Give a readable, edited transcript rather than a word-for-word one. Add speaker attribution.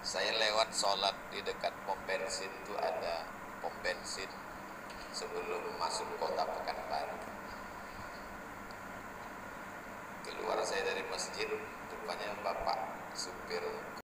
Speaker 1: Saya lewat sholat di dekat pom bensin itu, ada pom bensin sebelum masuk kota Pekanbaru. Keluar saya dari masjid, rupanya bapak supir